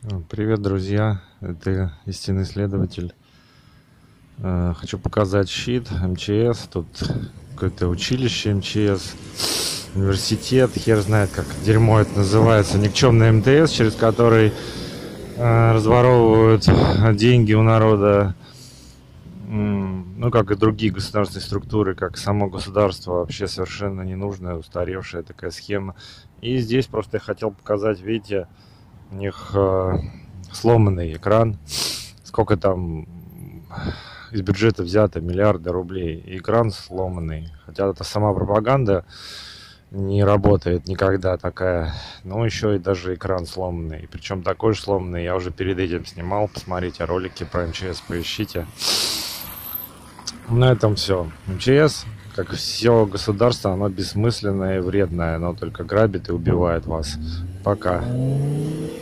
Привет, друзья! Это истинный исследователь. Хочу показать щит МЧС. Тут какое-то училище МЧС, университет, хер знает, как дерьмо это называется, никчемный МТС, через который разворовывают деньги у народа. Ну, как и другие государственные структуры, как само государство, вообще совершенно ненужная, устаревшая такая схема. И здесь просто я хотел показать, видите, у них сломанный экран. Сколько там из бюджета взято? Миллиарды рублей. И экран сломанный. Хотя это сама пропаганда не работает никогда такая. Но еще и даже экран сломанный. Причем такой же сломанный. Я уже перед этим снимал. Посмотрите ролики про МЧС, поищите. На этом все. МЧС, как все государство, оно бессмысленное и вредное. Оно только грабит и убивает вас. Пока.